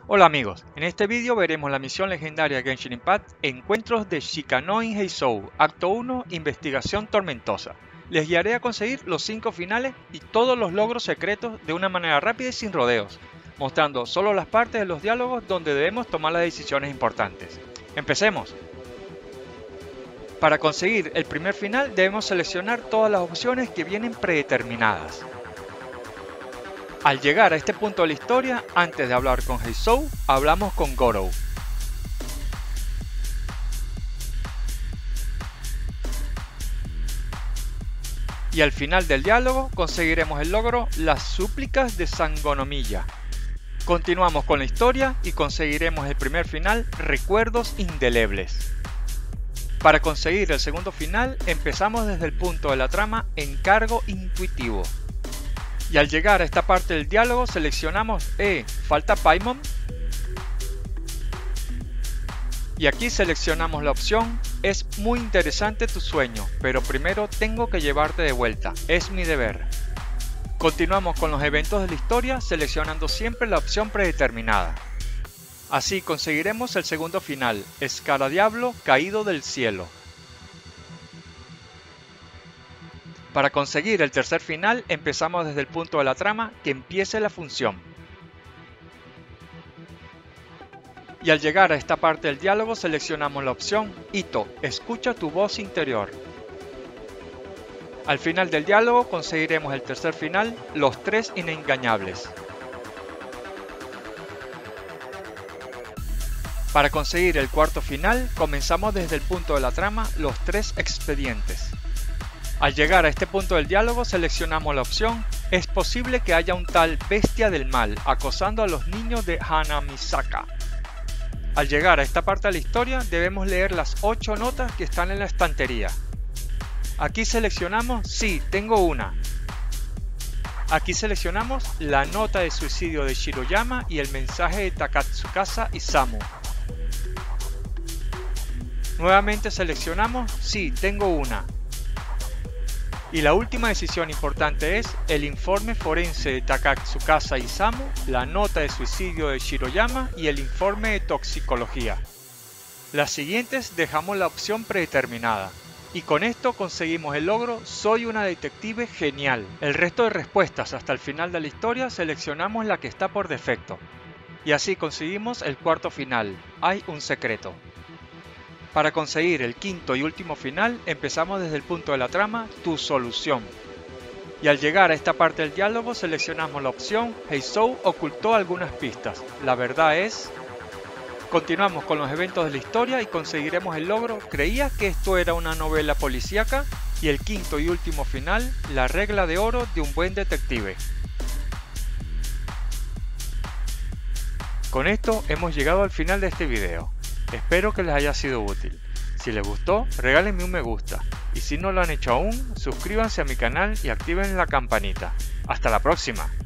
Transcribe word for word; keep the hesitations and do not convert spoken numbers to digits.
Hola amigos, en este vídeo veremos la misión legendaria de Genshin Impact Encuentros de Shikanoin Heizou, Acto uno, Investigación Tormentosa. Les guiaré a conseguir los cinco finales y todos los logros secretos de una manera rápida y sin rodeos, mostrando solo las partes de los diálogos donde debemos tomar las decisiones importantes. ¡Empecemos! Para conseguir el primer final debemos seleccionar todas las opciones que vienen predeterminadas. Al llegar a este punto de la historia, antes de hablar con Heizou, hablamos con Gorou. Y al final del diálogo conseguiremos el logro Las súplicas de Sangonomiya. Continuamos con la historia y conseguiremos el primer final Recuerdos indelebles. Para conseguir el segundo final empezamos desde el punto de la trama Encargo intuitivo. Y al llegar a esta parte del diálogo seleccionamos Eh, ¿falta Paimon? Y aquí seleccionamos la opción Es muy interesante tu sueño, pero primero tengo que llevarte de vuelta, es mi deber. Continuamos con los eventos de la historia seleccionando siempre la opción predeterminada. Así conseguiremos el segundo final, Escaradiablo caído del cielo. Para conseguir el tercer final empezamos desde el punto de la trama que empiece la función. Y al llegar a esta parte del diálogo seleccionamos la opción Ito, escucha tu voz interior. Al final del diálogo conseguiremos el tercer final, Los tres inengañables. Para conseguir el cuarto final comenzamos desde el punto de la trama Los tres expedientes. Al llegar a este punto del diálogo seleccionamos la opción Es posible que haya un tal bestia del mal acosando a los niños de Hanamisaka. Al llegar a esta parte de la historia debemos leer las ocho notas que están en la estantería. Aquí seleccionamos Sí, tengo una. Aquí seleccionamos la nota de suicidio de Shiroyama y el mensaje de Takatsukasa Isamu. Nuevamente seleccionamos Sí, tengo una. Y la última decisión importante es el informe forense de Takatsukasa Isamu, la nota de suicidio de Shiroyama y el informe de toxicología. Las siguientes dejamos la opción predeterminada. Y con esto conseguimos el logro Soy una detective genial. El resto de respuestas hasta el final de la historia seleccionamos la que está por defecto. Y así conseguimos el cuarto final, Hay un secreto. Para conseguir el quinto y último final empezamos desde el punto de la trama Tu solución. Y al llegar a esta parte del diálogo seleccionamos la opción Heizou ocultó algunas pistas, la verdad es... Continuamos con los eventos de la historia y conseguiremos el logro ¿Creías que esto era una novela policíaca? Y el quinto y último final, La regla de oro de un buen detective. Con esto hemos llegado al final de este video. Espero que les haya sido útil. Si les gustó, regálenme un me gusta. Y si no lo han hecho aún, suscríbanse a mi canal y activen la campanita. ¡Hasta la próxima!